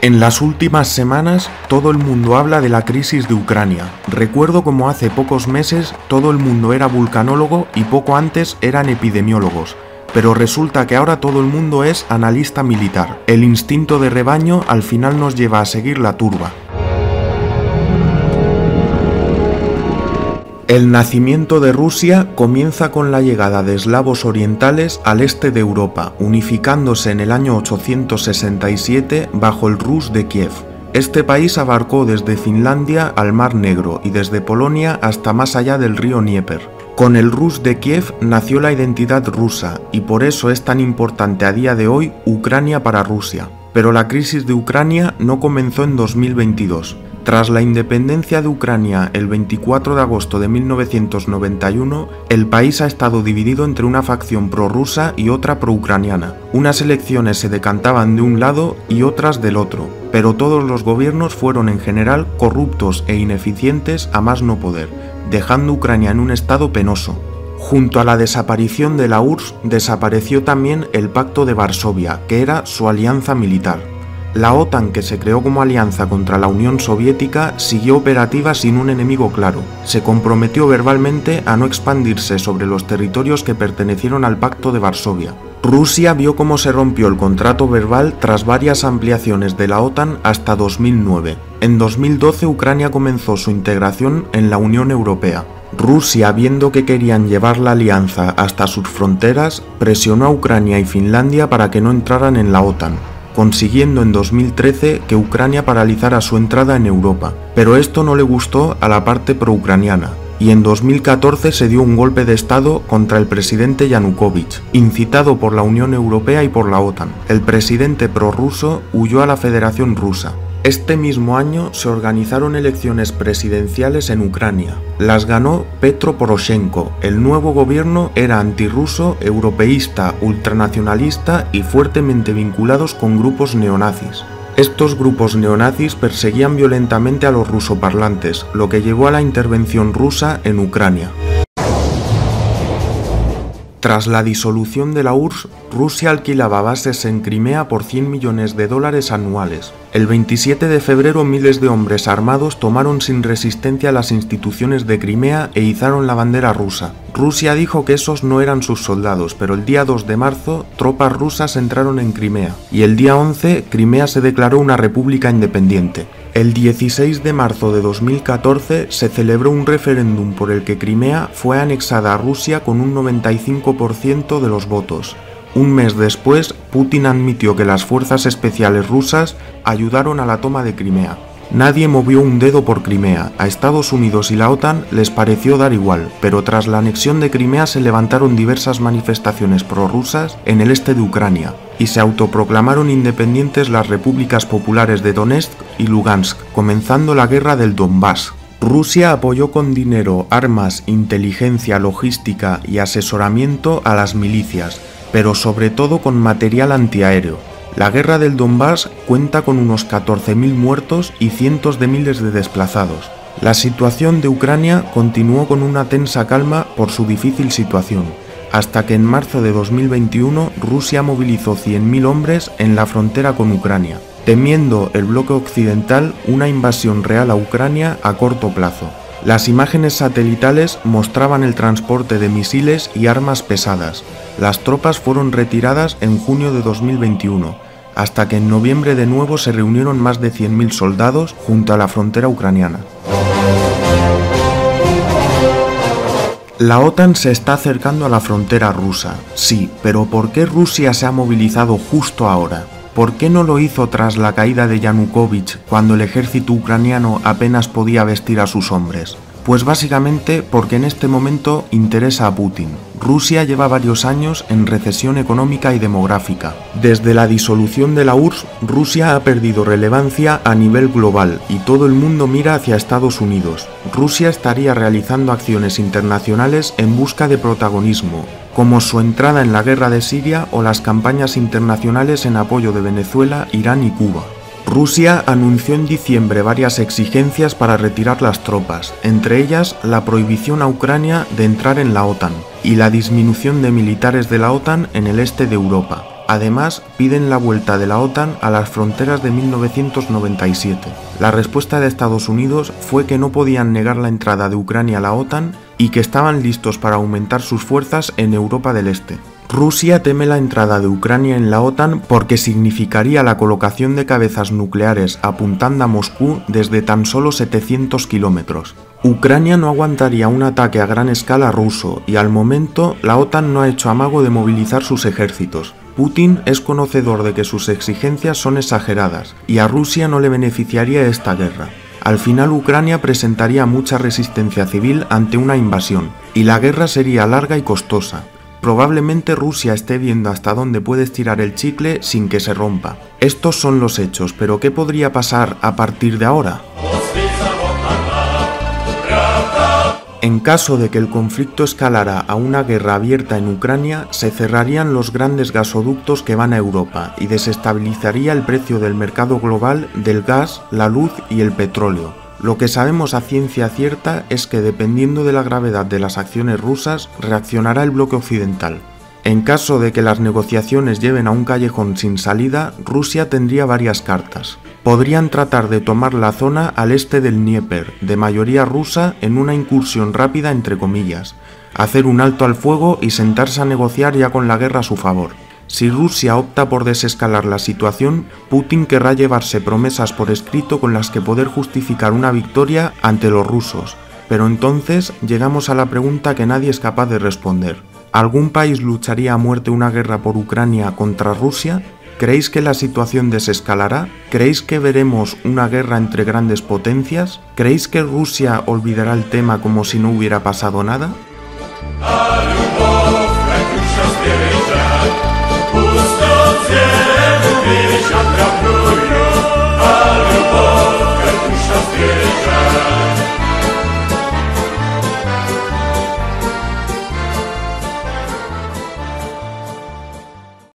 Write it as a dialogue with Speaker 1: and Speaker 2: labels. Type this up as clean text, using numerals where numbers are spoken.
Speaker 1: En las últimas semanas, todo el mundo habla de la crisis de Ucrania. Recuerdo como hace pocos meses todo el mundo era vulcanólogo y poco antes eran epidemiólogos. Pero resulta que ahora todo el mundo es analista militar. El instinto de rebaño al final nos lleva a seguir la turba. El nacimiento de Rusia comienza con la llegada de eslavos orientales al este de Europa, unificándose en el año 867 bajo el Rus de Kiev. Este país abarcó desde Finlandia al Mar Negro y desde Polonia hasta más allá del río Dnieper. Con el Rus de Kiev nació la identidad rusa y por eso es tan importante a día de hoy Ucrania para Rusia. Pero la crisis de Ucrania no comenzó en 2022. Tras la independencia de Ucrania el 24 de agosto de 1991, el país ha estado dividido entre una facción prorrusa y otra proucraniana. Unas elecciones se decantaban de un lado y otras del otro, pero todos los gobiernos fueron en general corruptos e ineficientes a más no poder, dejando Ucrania en un estado penoso. Junto a la desaparición de la URSS, desapareció también el Pacto de Varsovia, que era su alianza militar. La OTAN, que se creó como alianza contra la Unión Soviética, siguió operativa sin un enemigo claro. Se comprometió verbalmente a no expandirse sobre los territorios que pertenecieron al Pacto de Varsovia. Rusia vio cómo se rompió el contrato verbal tras varias ampliaciones de la OTAN hasta 2009. En 2012 Ucrania comenzó su integración en la Unión Europea. Rusia, viendo que querían llevar la alianza hasta sus fronteras, presionó a Ucrania y Finlandia para que no entraran en la OTAN, consiguiendo en 2013 que Ucrania paralizara su entrada en Europa. Pero esto no le gustó a la parte proucraniana, y en 2014 se dio un golpe de Estado contra el presidente Yanukovych, incitado por la Unión Europea y por la OTAN. El presidente prorruso huyó a la Federación Rusa. Este mismo año se organizaron elecciones presidenciales en Ucrania. Las ganó Petro Poroshenko. El nuevo gobierno era antirruso, europeísta, ultranacionalista y fuertemente vinculados con grupos neonazis. Estos grupos neonazis perseguían violentamente a los rusoparlantes, lo que llevó a la intervención rusa en Ucrania. Tras la disolución de la URSS, Rusia alquilaba bases en Crimea por $100 millones anuales. El 27 de febrero miles de hombres armados tomaron sin resistencia las instituciones de Crimea e izaron la bandera rusa. Rusia dijo que esos no eran sus soldados, pero el día 2 de marzo tropas rusas entraron en Crimea y el día 11 Crimea se declaró una república independiente. El 16 de marzo de 2014 se celebró un referéndum por el que Crimea fue anexada a Rusia con un 95% de los votos. Un mes después, Putin admitió que las fuerzas especiales rusas ayudaron a la toma de Crimea. Nadie movió un dedo por Crimea. A Estados Unidos y la OTAN les pareció dar igual, pero tras la anexión de Crimea se levantaron diversas manifestaciones prorrusas en el este de Ucrania y se autoproclamaron independientes las repúblicas populares de Donetsk y Lugansk, comenzando la guerra del Donbass. Rusia apoyó con dinero, armas, inteligencia, logística y asesoramiento a las milicias, pero sobre todo con material antiaéreo. La guerra del Donbass cuenta con unos 14.000 muertos y cientos de miles de desplazados. La situación de Ucrania continuó con una tensa calma por su difícil situación, hasta que en marzo de 2021 Rusia movilizó 100.000 hombres en la frontera con Ucrania, temiendo el bloque occidental una invasión real a Ucrania a corto plazo. Las imágenes satelitales mostraban el transporte de misiles y armas pesadas. Las tropas fueron retiradas en junio de 2021, hasta que en noviembre de nuevo se reunieron más de 100.000 soldados junto a la frontera ucraniana. La OTAN se está acercando a la frontera rusa, sí, pero ¿por qué Rusia se ha movilizado justo ahora? ¿Por qué no lo hizo tras la caída de Yanukovych, cuando el ejército ucraniano apenas podía vestir a sus hombres? Pues básicamente porque en este momento interesa a Putin. Rusia lleva varios años en recesión económica y demográfica. Desde la disolución de la URSS, Rusia ha perdido relevancia a nivel global y todo el mundo mira hacia Estados Unidos. Rusia estaría realizando acciones internacionales en busca de protagonismo, como su entrada en la guerra de Siria o las campañas internacionales en apoyo de Venezuela, Irán y Cuba. Rusia anunció en diciembre varias exigencias para retirar las tropas, entre ellas la prohibición a Ucrania de entrar en la OTAN y la disminución de militares de la OTAN en el este de Europa. Además, piden la vuelta de la OTAN a las fronteras de 1997. La respuesta de Estados Unidos fue que no podían negar la entrada de Ucrania a la OTAN y que estaban listos para aumentar sus fuerzas en Europa del Este. Rusia teme la entrada de Ucrania en la OTAN porque significaría la colocación de cabezas nucleares apuntando a Moscú desde tan solo 700 kilómetros. Ucrania no aguantaría un ataque a gran escala ruso y al momento la OTAN no ha hecho amago de movilizar sus ejércitos. Putin es conocedor de que sus exigencias son exageradas y a Rusia no le beneficiaría esta guerra. Al final Ucrania presentaría mucha resistencia civil ante una invasión y la guerra sería larga y costosa. Probablemente Rusia esté viendo hasta dónde puede estirar el chicle sin que se rompa. Estos son los hechos, pero ¿qué podría pasar a partir de ahora? En caso de que el conflicto escalara a una guerra abierta en Ucrania, se cerrarían los grandes gasoductos que van a Europa y desestabilizaría el precio del mercado global del gas, la luz y el petróleo. Lo que sabemos a ciencia cierta es que dependiendo de la gravedad de las acciones rusas, reaccionará el bloque occidental. En caso de que las negociaciones lleven a un callejón sin salida, Rusia tendría varias cartas. Podrían tratar de tomar la zona al este del Dnieper, de mayoría rusa, en una incursión rápida entre comillas, hacer un alto al fuego y sentarse a negociar ya con la guerra a su favor. Si Rusia opta por desescalar la situación, Putin querrá llevarse promesas por escrito con las que poder justificar una victoria ante los rusos. Pero entonces llegamos a la pregunta que nadie es capaz de responder. ¿Algún país lucharía a muerte una guerra por Ucrania contra Rusia? ¿Creéis que la situación desescalará? ¿Creéis que veremos una guerra entre grandes potencias? ¿Creéis que Rusia olvidará el tema como si no hubiera pasado nada? Пусто в землю переща.